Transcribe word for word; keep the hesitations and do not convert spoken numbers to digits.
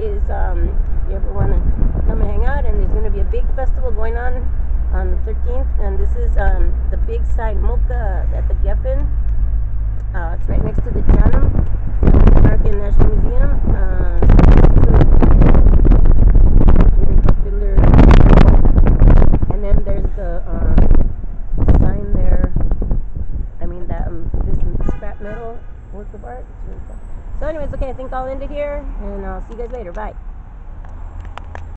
is, um, if you ever want to come and hang out, and there's going to be a big festival going on on the thirteenth, and this is um, the big sign Mocha at the Geffen. Uh, it's right next to the Janum, American National Museum. Uh, very popular. And then there's the um, sign there. I mean that um, this scrap metal work of art. It's really cool. So anyways, okay, I think I'll end it here, and I'll see you guys later. Bye.